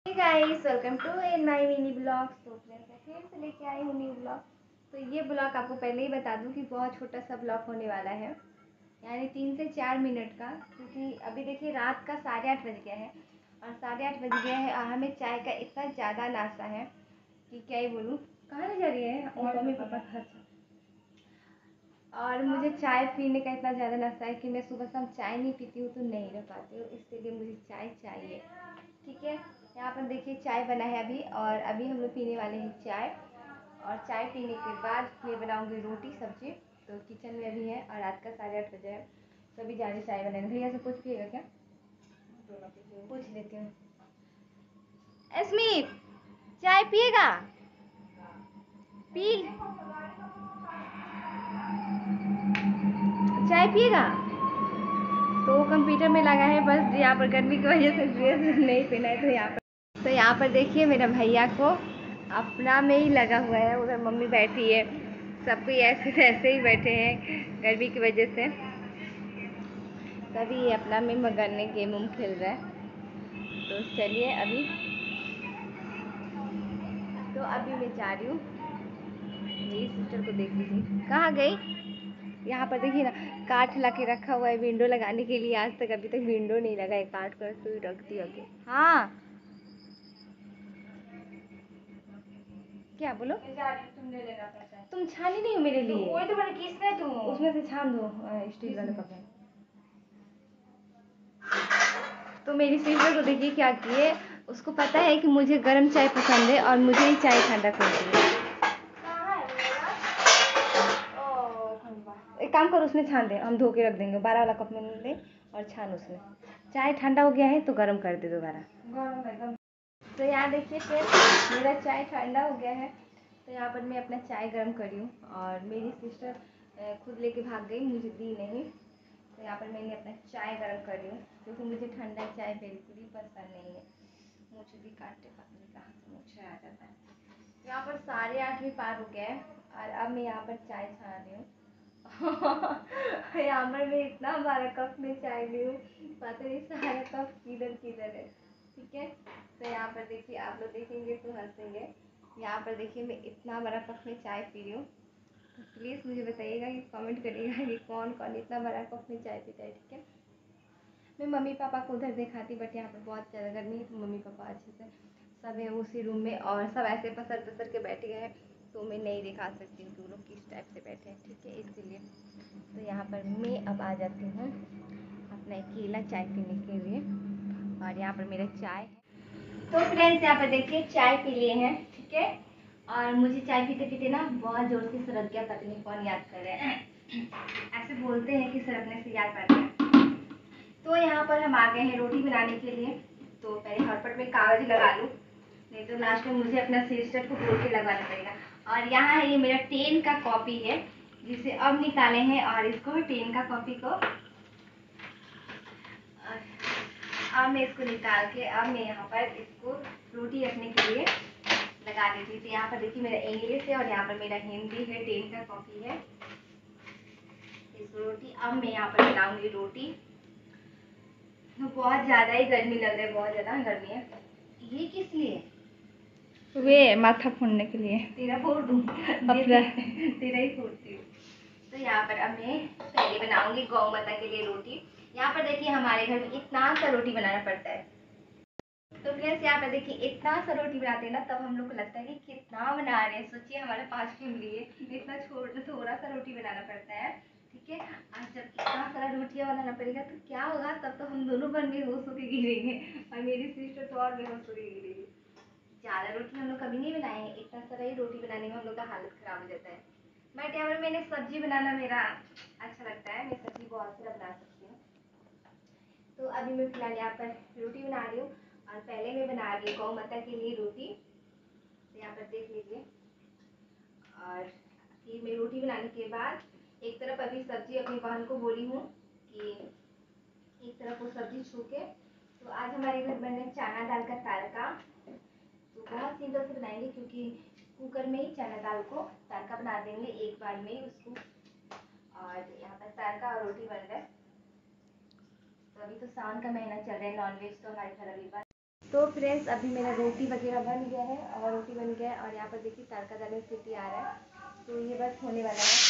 Guys, welcome to in my mini blog. तो friends, मैं फिर से लेके आई हूँ न्यू ब्लॉग। तो ये ब्लॉग आपको पहले ही बता दूँ कि बहुत छोटा सा ब्लॉग होने वाला है, यानी 3 से 4 मिनट का, क्योंकि अभी देखिए रात का 8:30 बज गया है और 8:30 बज गया है और हमें चाय का इतना ज़्यादा नाश्ता है कि क्या ही बोलूँ। कहाँ ले जा रही है? और मम्मी पापा घर। और मुझे चाय पीने का इतना ज़्यादा नशा है कि मैं सुबह शाम चाय नहीं पीती हूँ तो नहीं रह पाती हूँ, इसलिए मुझे चाय चाहिए। ठीक है, यहाँ पर देखिए चाय बना है अभी, और अभी हम लोग पीने वाले हैं चाय। और चाय पीने के बाद फिर बनाऊंगी रोटी सब्जी। तो किचन में अभी है और रात का 8:30 बजे है, तो अभी जा रही चाय बनाने। भैया से पूछ पिएगा क्या? पूछ लेती हूँ। स्मित, चाय पिएगा? पी चाय पिएगा? तो कंप्यूटर में लगा है, बस यहाँ पर गर्मी की वजह से ड्रेस नहीं पहना है। तो यहाँ पर देखिए मेरा भैया को अपना में ही लगा हुआ है, उधर मम्मी बैठी है, सब कोई ऐसे ऐसे ही बैठे हैं गर्मी की वजह से। सभी अपना में मगन में गेम उम खेल रहा है। तो चलिए अभी मैं जा रही हूँ। मेरी सिस्टर को देख लीजिए कहाँ गई। यहाँ पर देखिए ना, काट ला के रखा हुआ है विंडो लगाने के लिए। आज तक अभी तक विंडो नहीं लगा है, काट कर तो रख दिया के। हाँ क्या बोलो? तुम ले लेना पैसा। तुम छानी नहीं हो मेरे लिए? तो वही तो मैंने किसने तुम उसमें से छान दो स्टील वाले कप में। तो मेरी सिस्टर को देखिए क्या किए, उसको पता है कि मुझे गर्म चाय पसंद है और मुझे ही चाय ठंडा करती है। एक काम करो, उसमें छान दे, हम धो के रख देंगे। 12 वाला कप में ले और छान उसमें। चाय ठंडा हो गया है तो गर्म कर दे दोबारा। तो यहाँ देखिए फिर मेरा चाय ठंडा हो गया है, तो यहाँ पर मैं अपना चाय गर्म करी हूँ और मेरी सिस्टर खुद लेके भाग गई, मुझे दी नहीं। तो यहाँ पर मैंने अपना चाय गर्म कर रही हूँ, क्योंकि मुझे ठंडा चाय बिल्कुल ही पसंद नहीं है। मुझे भी काटते पता नहीं कहाँ से मुझे आ जाता है। यहाँ पर 8:30 भी पार हो गया है और अब मैं यहाँ पर चाय छा रही हूँ। यहाँ पर मैं इतना बड़ा कप में चाय ली हूँ, पता नहीं सारा कप किधर किधर है। ठीक है, तो यहाँ पर देखिए, आप लोग देखेंगे तो हंसेंगे। यहाँ पर देखिए मैं इतना बड़ा कप में चाय पी रही हूँ। तो प्लीज़ मुझे बताइएगा कि कमेंट करिएगा कि कौन कौन इतना बड़ा कप में चाय पीता है। ठीक है, मैं मम्मी पापा को उधर दिखाती, बट यहाँ पर बहुत ज़्यादा गर्मी है, तो मम्मी पापा अच्छे से सब है उसी रूम में और सब ऐसे पसर पसर के बैठ गए हैं, तो मैं नहीं दिखा सकती हूँ कि वो लोग किस टाइप से बैठे हैं। ठीक है, इसीलिए तो यहाँ पर मैं अब आ जाती हूँ अपना अकेला चाय पीने के लिए, और यहाँ पर मेरा चाय है। तो फ्रेंड्स, यहाँ पर देखिए चाय पी लिए हैं। ठीक है, और मुझे चाय पीते पीते ना बहुत जोर से सरक गया, पता नहीं कौन याद कर रहे हैं। ऐसे बोलते हैं कि सरकने से याद कर रहे हैं। तो यहाँ पर हम आ गए हैं रोटी बनाने के लिए। तो पहले हटपट में कागज लगा लूँ, नहीं तो लास्ट में मुझे अपना सिस्टर को बोल के लगाना पड़ेगा। और यहाँ है ये मेरा 10 का कॉपी है, जिसे अब निकाले हैं, और इसको 10 का कॉपी को अब मैं इसको निकाल के अब मैं यहाँ पर इसको रोटी रखने के लिए लगा देती हूँ। तो यहाँ पर देखिए मेरा इंग्लिश है और यहाँ पर मेरा हिंदी है, 10 का कॉपी है। इसको रोटी अब मैं यहाँ पर बनाऊंगी रोटी। तो बहुत ज़्यादा ही गर्मी लग रहा है, बहुत ज़्यादा गर्मी है। ये किस लिए? वे माथा फोड़ने के लिए। तेरा फोड़ दूँ? तेरा ही फोड़ती हूँ। तो यहाँ पर अब मैं पहले बनाऊंगी गौ माता के लिए रोटी। यहाँ पर देखिए हमारे घर में इतना सा रोटी बनाना पड़ता है। तो फ्रेंड्स, यहाँ पर देखिए इतना सा रोटी बनाते हैं ना, तब हम लोग को लगता है कि कितना बना रहे हैं। सोचिए हमारे 5 फैमिली है, इतना थोड़ा सा रोटी बनाना पड़ता है। ठीक है, और जब इतना सारा रोटियाँ बनाना पड़ेगा तो क्या होगा, तब तो हम दोनों पर बेहोश होकर गिरेंगे और मेरी सिस्टर तो और बेहोश होकर गिरेगी। ज़्यादा रोटी हम लोग कभी नहीं बनाए हैं, इतना सारा ही रोटी बनाने में हम लोग का हालत ख़राब हो जाता है। बट यहाँ पर मैंने सब्जी बनाना मेरा अच्छा लगता है, मैं सब्जी बहुत सारा बना सकती हूँ। तो अभी मैं फिलहाल यहाँ पर रोटी बना रही हूँ, और पहले मैं बना रही हूँ गौ माता के लिए रोटी। तो यहाँ पर देख लीजिए। और फिर मैं रोटी बनाने के बाद एक तरफ अभी सब्जी अपनी बहन को बोली हूँ कि एक तरफ वो सब्जी छू के। तो आज हमारे घर बने चना दाल का तड़का। तो बहुत सिंपल से बनाएंगे, क्योंकि कुकर में ही चना दाल को तड़का बना देंगे एक बार में ही उसको। और यहाँ पर तड़का और रोटी बन रहा है। तो अभी तो सावन का महीना चल रहा है, नॉनवेज तो हमारे घर अभी बंद। तो फ्रेंड्स अभी मेरा रोटी वगैरह बन गया है और रोटी बन गया है और यहाँ पर देखिए तड़का डालने सीटी आ रहा है, तो ये बस होने वाला है,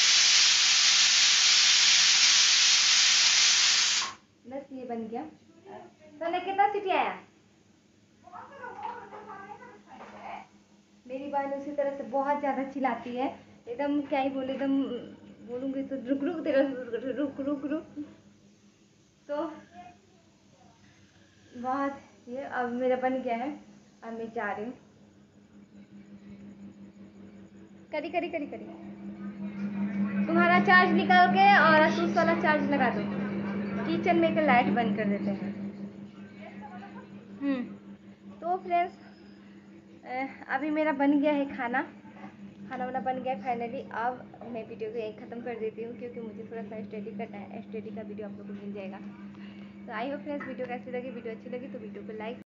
बस ये बन गया। तो कितना सीटी आया? मेरी बहन उसी तरह से बहुत ज़्यादा चिल्लाती है, एकदम क्या ही बोले, एकदम बोलूँगी तो रुक रुक तेरा रुक रुक रुक। तो बहुत ये अब मेरा बन गया है, अब मैं जा रही हूँ। करी करी करी करी तुम्हारा चार्ज निकाल के और आसूस वाला चार्ज लगा दो। किचन में एक लाइट बंद कर देते हैं। तो फ्रेंड्स अभी मेरा बन गया है खाना वाना बन गया फाइनली। अब मैं वीडियो को यहीं ख़त्म कर देती हूँ क्योंकि मुझे थोड़ा सा स्टडी करना है, स्टडी का वीडियो आप लोग को मिल जाएगा। तो आई होप फ्रेंड्स वीडियो कैसी लगी, वीडियो अच्छी लगी तो वीडियो को लाइक